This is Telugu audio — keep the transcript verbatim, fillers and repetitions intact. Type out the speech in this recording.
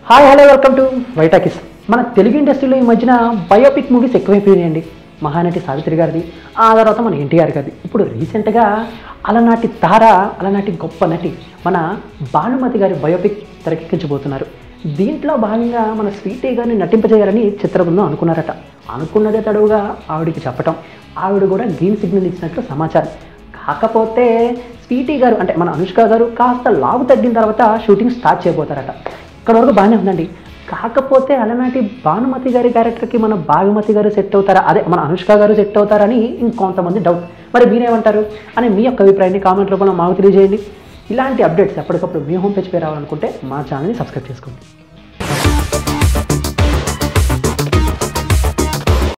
హాయ్ హలో వెల్కమ్ టు వైటాకిస్. మన తెలుగు ఇండస్ట్రీలో ఈ మధ్యన బయోపిక్ మూవీస్ ఎక్కువైపోయినాయండి. మహానటి సావిత్రి గారిది, ఆ తర్వాత మన ఎన్టీఆర్ గారిది. ఇప్పుడు రీసెంట్గా అలనాటి తార, అలనాటి గొప్ప నటి మన భానుమతి గారి బయోపిక్ తెరకెక్కించబోతున్నారు. దీంట్లో భాగంగా మన స్వీటీ గారిని నటింపజేయాలని చిత్రబృందం అనుకున్నారట. అనుకున్నదే తడువుగా ఆవిడికి చెప్పటం, ఆవిడ కూడా గ్రీన్ సిగ్నల్ ఇచ్చినట్లు సమాచారం. కాకపోతే స్వీటీ గారు అంటే మన అనుష్క గారు కాస్త లావు తగ్గిన తర్వాత షూటింగ్ స్టార్ట్ చేయబోతారట. ఇక్కడ వరకు బాగానే ఉందండి. కాకపోతే అలనాటి భానుమతి గారి క్యారెక్టర్కి మన భాగమతి గారు సెట్ అవుతారా, అదే మన అనుష్క గారు సెట్ అవుతారని ఇంకొంతమంది డౌట్. మరి మీరేమంటారు అని మీ యొక్క అభిప్రాయాన్ని కామెంట్ రూపంలో మాకు తెలియజేయండి. ఇలాంటి అప్డేట్స్ ఎప్పటికప్పుడు మీ హోమ్ పేజ్పై రావాలనుకుంటే మా ఛానల్ని సబ్స్క్రైబ్ చేసుకోండి.